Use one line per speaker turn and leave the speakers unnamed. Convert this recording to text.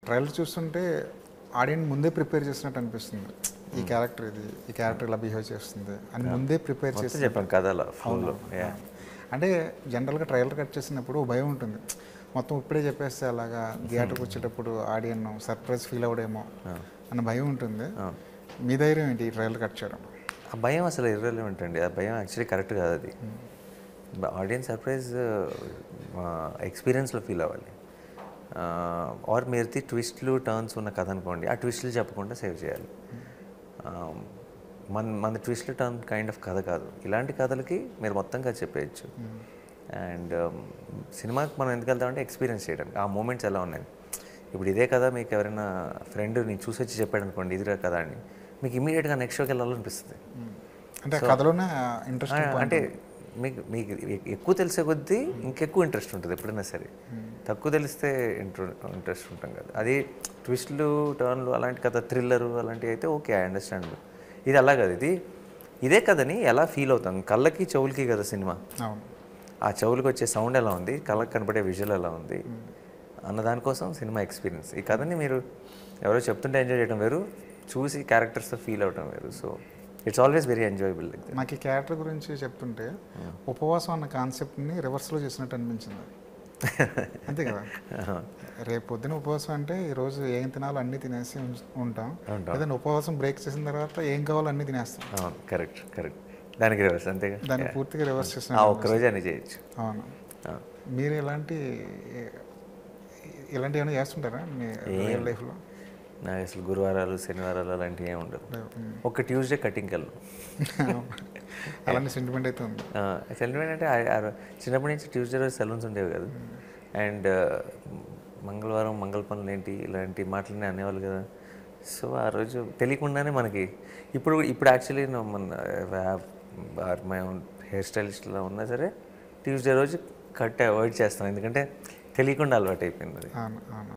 Trailer చూస్తుంటే audience ముందే prepare చేసినట్టు అనిపిస్తుంది. ఈ క్యారెక్టర్ ఇది, ఈ క్యారెక్టర్ ఇలా బిహేవ్ చేస్తుంది అని ముందే ప్రిపేర్ చేసి
చెప్పాను కథలో ఫోన్లో.
అంటే జనరల్గా ట్రైలర్ కట్ చేసినప్పుడు భయం ఉంటుంది, మొత్తం ఇప్పుడే చెప్పేస్తే అలాగా థియేటర్కి వచ్చేటప్పుడు ఆడియన్ సర్ప్రైజ్ ఫీల్ అవ్వడేమో అన్న భయం ఉంటుంది. మీ ధైర్యం ఏంటి ఈ ట్రైలర్ కట్ చేయడం?
ఆ భయం అసలు ఇర్రెలెవెంట్ అండి. ఆ భయం యాక్చువల్లీ కరెక్ట్ కాదు. అది ఆడియన్స్ సర్ప్రైజ్ ఎక్స్పీరియన్స్లో ఫీల్ అవ్వాలి. ఆర్ మీరుది ట్విస్ట్లు టర్న్స్ ఉన్న కథ అనుకోండి, ఆ ట్విస్ట్లు చెప్పకుండా సేవ్ చేయాలి. మన ట్విస్ట్లు టర్న్ కైండ్ ఆఫ్ కథ కాదు. ఇలాంటి కథలకి మీరు మొత్తం కథ చెప్పేయచ్చు. అండ్ సినిమాకి మనం ఎందుకు వెళ్తామంటే ఎక్స్పీరియన్స్ చేయడానికి, ఆ మూమెంట్స్ ఎలా ఉన్నాయి. ఇప్పుడు ఇదే కదా మీకు ఎవరైనా ఫ్రెండ్ నేను చూసి వచ్చి చెప్పాడు అనుకోండి ఇదిరా కదా అని, మీకు ఇమీడియట్గా నెక్స్ట్ షోకి వెళ్ళాలనిపిస్తుంది.
అంటే కథలోనే ఇంట్రెస్ట్
అంటే మీకు మీకు ఎక్కువ తెలిసే కొద్దీ ఇంకెక్కువ ఇంట్రెస్ట్ ఉంటుంది ఎప్పుడైనా సరే. తక్కువ తెలిస్తే ఇంట్రెస్ట్ ఉంటాం కదా. అది ట్విస్ట్లు టర్న్లు అలాంటి కథ, థ్రిల్లరు అలాంటివి అయితే ఓకే, ఐ అండర్స్టాండ్. ఇది అలా కదా, ఇదే కథని ఎలా ఫీల్ అవుతాం, కళ్ళకి చెవులకి కదా సినిమా. ఆ చెవులకు వచ్చే సౌండ్ ఎలా ఉంది, కళ్ళకి కనపడే విజువల్ ఎలా ఉంది అన్న దానికోసం సినిమా ఎక్స్పీరియన్స్. ఈ కథని మీరు ఎవరో చెప్తుంటే ఎంజాయ్ చేయడం వేరు, చూసి క్యారెక్టర్స్తో ఫీల్ అవడం వేరు. So it's always very enjoyable.
నాకు ఈ క్యారెక్టర్ గురించి చెప్తుంటే ఉపవాసం అన్న కాన్సెప్ట్ని రివర్స్లో చేసినట్టు అనిపించింది. అంతే కదా, రేపు పొద్దున ఉపవాసం అంటే ఈరోజు ఏం తినాలో అన్నీ తినేసి ఉంటాం, ఏదైనా ఉపవాసం బ్రేక్ చేసిన తర్వాత ఏం కావాలో అన్నీ తినేస్తాం.
కరెక్ట్ కరెక్ట్, దానికి రివర్స్ అంతే,
దాన్ని పూర్తిగా రివర్స్ చేసిన
ఒక్కరోజు అని చేయొచ్చు.
అవును. మీరు ఇలాంటివి ఏమైనా చేస్తుంటారా మీ రియల్ లైఫ్లో?
నాకు అసలు గురువారాలు శనివారాలు అలాంటివి ఏమి ఉండదు. ఒక ట్యూస్డే కటింగ్కి వెళ్ళు.
అలాంటి సెంటిమెంట్ అయితే ఉంది.
సెంటిమెంట్ అంటే చిన్నప్పటి నుంచి ట్యూస్డే రోజు సెలూన్స్ ఉండేవి కదా. అండ్ మంగళవారం మంగళ పనులు ఏంటి ఇలాంటి మాటలన్నీ అనేవాళ్ళు కదా. సో ఆ రోజు తెలియకుండానే మనకి ఇప్పుడు యాక్చువల్లీ మై ఓన్ హెయిర్ స్టైలిస్ట్లో ఉన్నా సరే ట్యూస్డే రోజు కట్ అవాయిడ్ చేస్తాం, ఎందుకంటే తెలియకుండా అలవాటు అయిపోయింది అది.